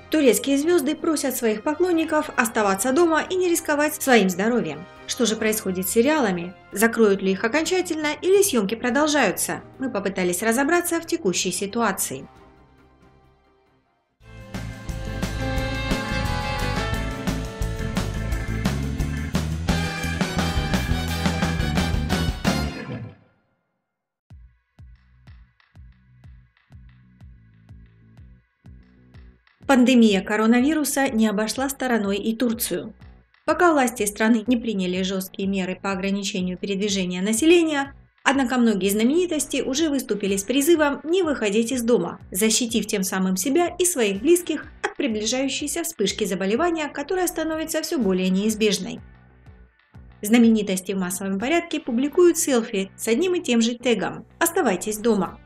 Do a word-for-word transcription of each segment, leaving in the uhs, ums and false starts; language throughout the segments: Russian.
Турецкие звезды просят своих поклонников оставаться дома и не рисковать своим здоровьем. Что же происходит с сериалами? Закроют ли их окончательно или съемки продолжаются? Мы попытались разобраться в текущей ситуации. Пандемия коронавируса не обошла стороной и Турцию. Пока власти страны не приняли жесткие меры по ограничению передвижения населения, однако многие знаменитости уже выступили с призывом не выходить из дома, защитив тем самым себя и своих близких от приближающейся вспышки заболевания, которая становится все более неизбежной. Знаменитости в массовом порядке публикуют селфи с одним и тем же тегом «Оставайтесь дома».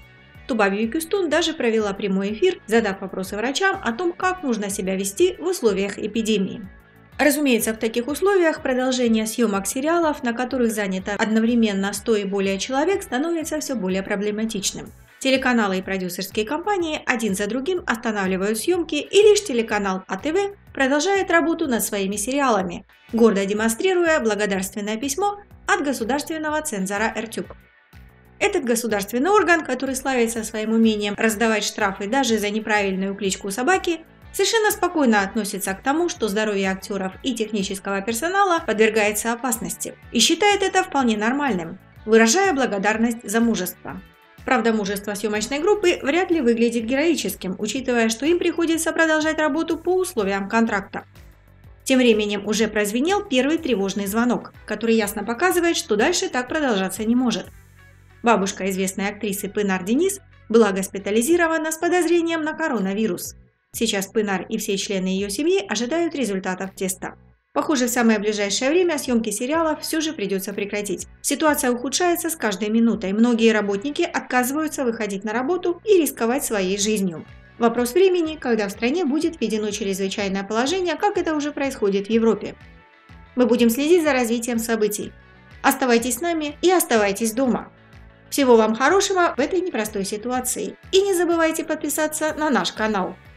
Туба Büyüküstün даже провела прямой эфир, задав вопросы врачам о том, как нужно себя вести в условиях эпидемии. Разумеется, в таких условиях продолжение съемок сериалов, на которых занято одновременно сто и более человек, становится все более проблематичным. Телеканалы и продюсерские компании один за другим останавливают съемки, и лишь телеканал а тэ вэ продолжает работу над своими сериалами, гордо демонстрируя благодарственное письмо от государственного цензора Эртюк. Этот государственный орган, который славится своим умением раздавать штрафы даже за неправильную кличку собаки, совершенно спокойно относится к тому, что здоровье актеров и технического персонала подвергается опасности, и считает это вполне нормальным, выражая благодарность за мужество. Правда, мужество съемочной группы вряд ли выглядит героическим, учитывая, что им приходится продолжать работу по условиям контракта. Тем временем уже прозвенел первый тревожный звонок, который ясно показывает, что дальше так продолжаться не может. Бабушка известной актрисы Пынар Денис была госпитализирована с подозрением на коронавирус. Сейчас Пынар и все члены ее семьи ожидают результатов теста. Похоже, в самое ближайшее время съемки сериалов все же придется прекратить. Ситуация ухудшается с каждой минутой. Многие работники отказываются выходить на работу и рисковать своей жизнью. Вопрос времени, когда в стране будет введено чрезвычайное положение, как это уже происходит в Европе. Мы будем следить за развитием событий. Оставайтесь с нами и оставайтесь дома. Всего вам хорошего в этой непростой ситуации. И не забывайте подписаться на наш канал.